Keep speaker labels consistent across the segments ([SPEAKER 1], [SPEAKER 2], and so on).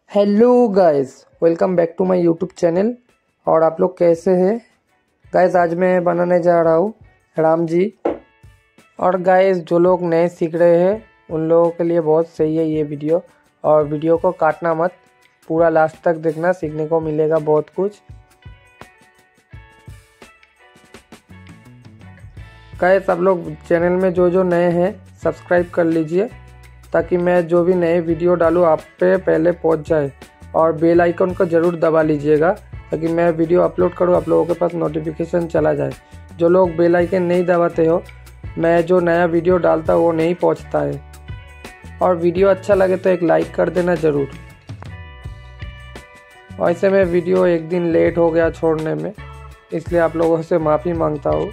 [SPEAKER 1] Hello guys, welcome back to my YouTube channel. और आप लोग कैसे हैं गाइस? आज मैं बनाने जा रहा हूँ राम जी। और गाइस, जो लोग नए सीख रहे हैं उन लोगों के लिए बहुत सही है ये वीडियो। और वीडियो को काटना मत, पूरा लास्ट तक देखना, सीखने को मिलेगा बहुत कुछ। गाइस, आप लोग चैनल में जो नए हैं सब्सक्राइब कर लीजिए, ताकि मैं जो भी नए वीडियो डालूँ आप पे पहले पहुंच जाए। और बेल आइकन को ज़रूर दबा लीजिएगा, ताकि मैं वीडियो अपलोड करूँ आप लोगों के पास नोटिफिकेशन चला जाए। जो लोग बेल आइकन नहीं दबाते हो, मैं जो नया वीडियो डालता हूँ वो नहीं पहुंचता है। और वीडियो अच्छा लगे तो एक लाइक कर देना ज़रूर। वैसे मैं वीडियो एक दिन लेट हो गया छोड़ने में, इसलिए आप लोगों से माफ़ी मांगता हूँ।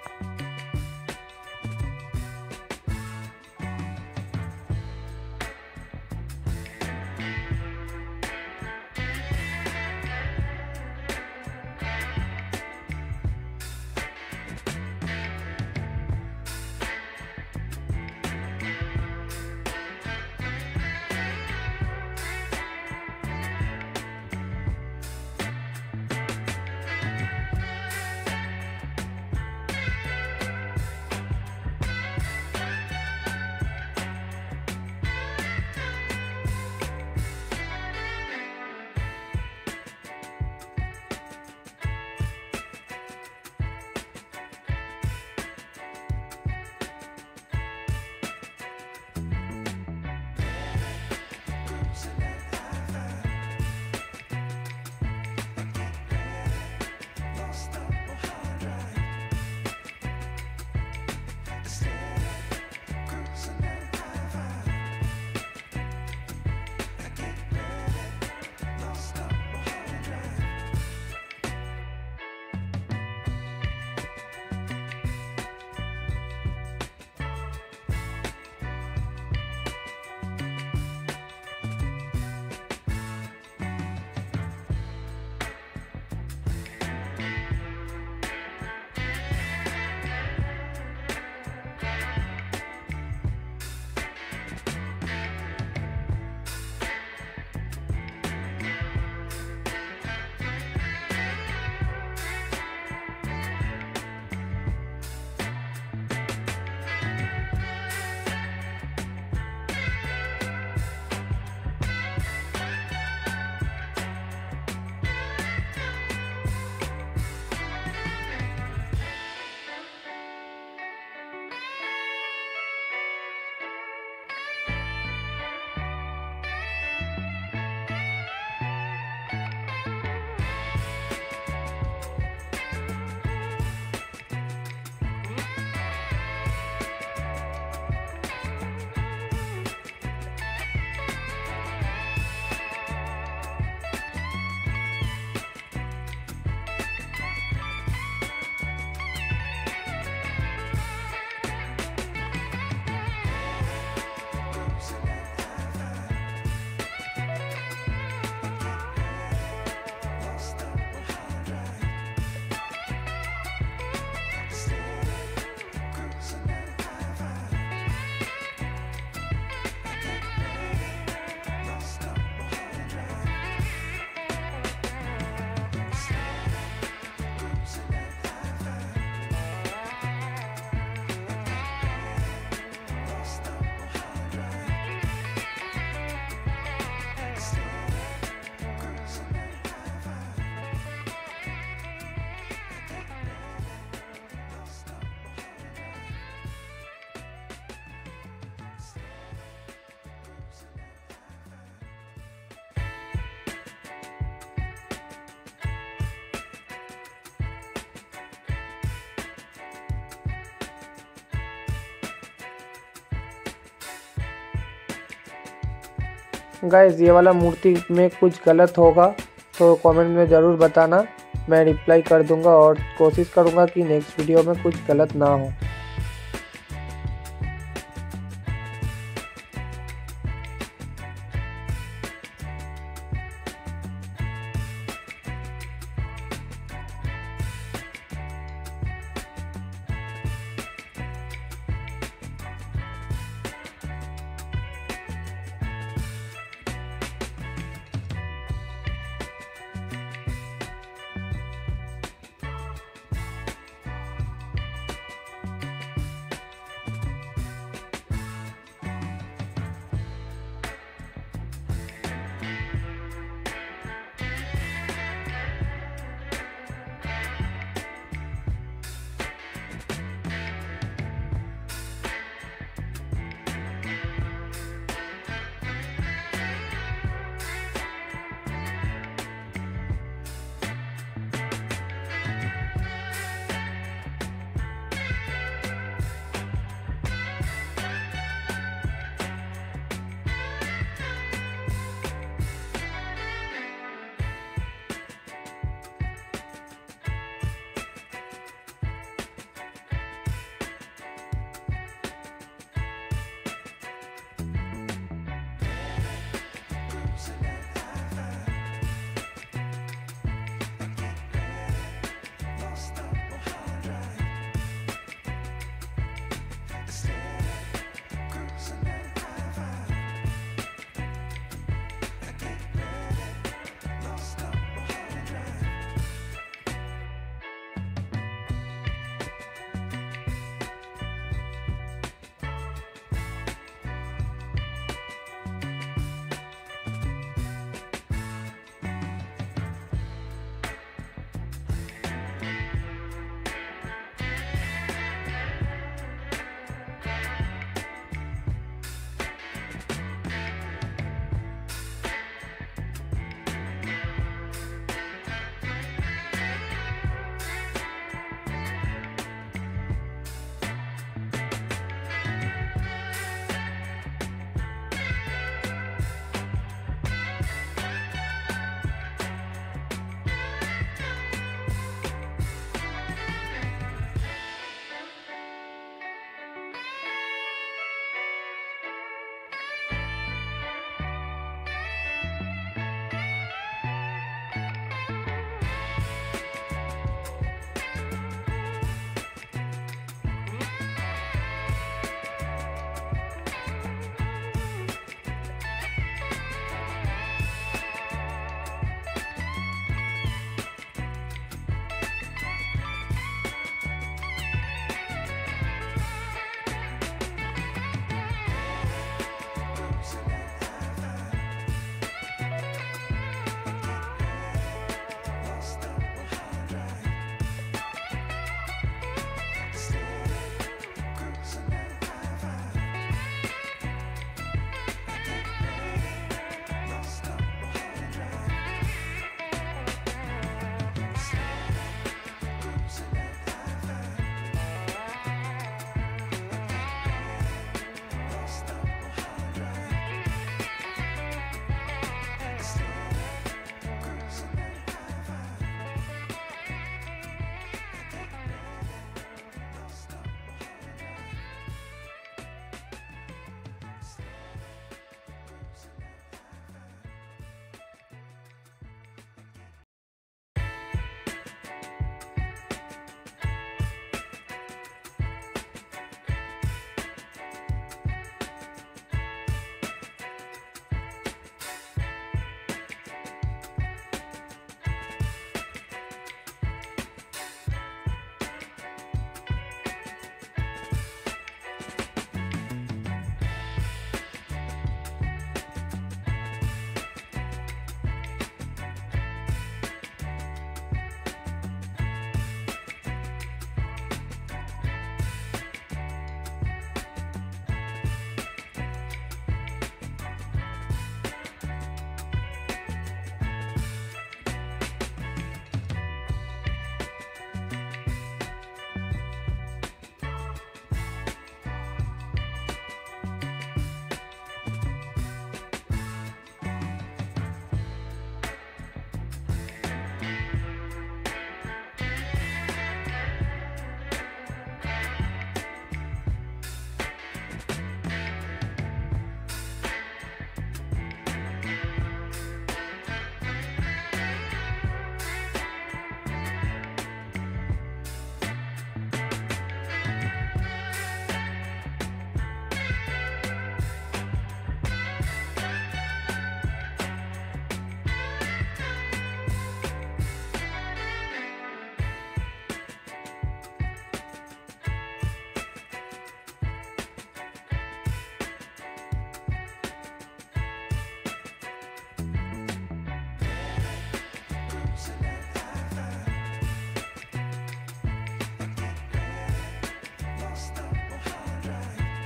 [SPEAKER 1] गाइस, ये वाला मूर्ति में कुछ गलत होगा तो कमेंट में ज़रूर बताना, मैं रिप्लाई कर दूंगा। और कोशिश करूंगा कि नेक्स्ट वीडियो में कुछ गलत ना हो।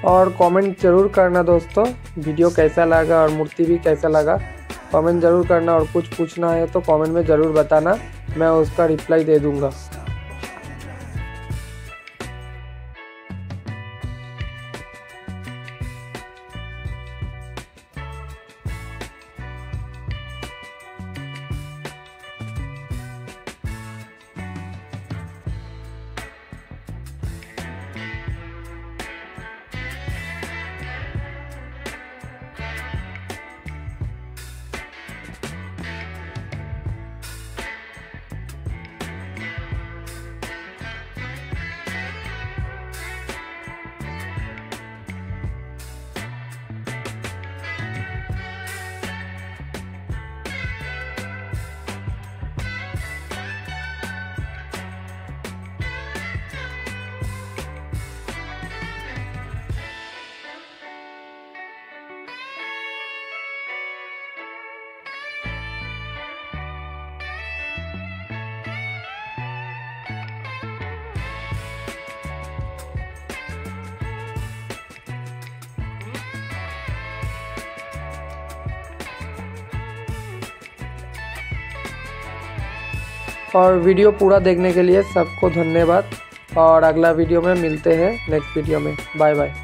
[SPEAKER 1] और कमेंट ज़रूर करना दोस्तों, वीडियो कैसा लगा और मूर्ति भी कैसा लगा कमेंट ज़रूर करना। और कुछ पूछना है तो कमेंट में ज़रूर बताना, मैं उसका रिप्लाई दे दूँगा। और वीडियो पूरा देखने के लिए सबको धन्यवाद। और अगला वीडियो में मिलते हैं नेक्स्ट वीडियो में। Bye bye.